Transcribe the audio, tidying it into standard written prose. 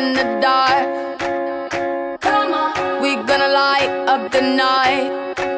in the dark. Come on, we gonna light up the night.